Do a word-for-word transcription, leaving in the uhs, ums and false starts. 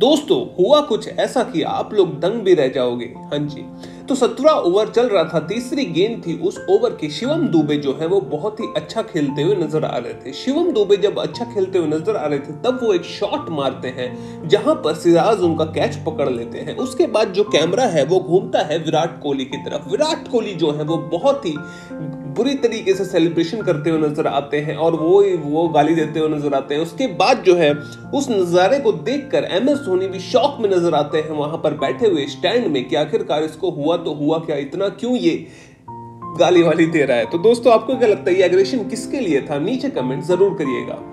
दोस्तों हुआ कुछ ऐसा कि आप लोग दंग भी रह जाओगे। हाँ जी, तो सत्रह ओवर चल रहा था, तीसरी गेंद थी। उस ओवर के शिवम दुबे जो है वो बहुत ही अच्छा खेलते हुए नजर आ रहे थे। शिवम दुबे जब अच्छा खेलते हुए नजर आ रहे थे तब वो एक शॉट मारते हैं जहां पर सिराज उनका कैच पकड़ लेते हैं। उसके बाद जो कैमरा है वो घूमता है विराट कोहली की तरफ। विराट कोहली जो है वो बहुत ही बुरी तरीके से सेलिब्रेशन करते हुए नजर आते हैं और वो वो गाली देते हुए नजर आते हैं। उसके बाद जो है उस नजारे को देखकर एम एस धोनी भी शॉक में नजर आते हैं वहां पर बैठे हुए स्टैंड में कि आखिरकार इसको हुआ तो हुआ क्या, इतना क्यों ये गाली वाली दे रहा है। तो दोस्तों आपको क्या लगता है ये एग्रेशन किसके लिए था? नीचे कमेंट जरूर करिएगा।